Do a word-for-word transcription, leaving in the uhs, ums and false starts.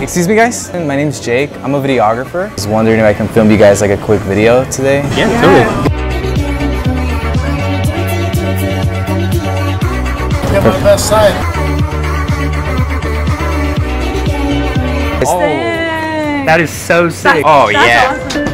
Excuse me guys, my name's Jake. I'm a videographer. I was wondering if I can film you guys like a quick video today. Yeah, yeah. totally. Give it the best side. Oh, that is so sick. That, oh yeah. Awesome.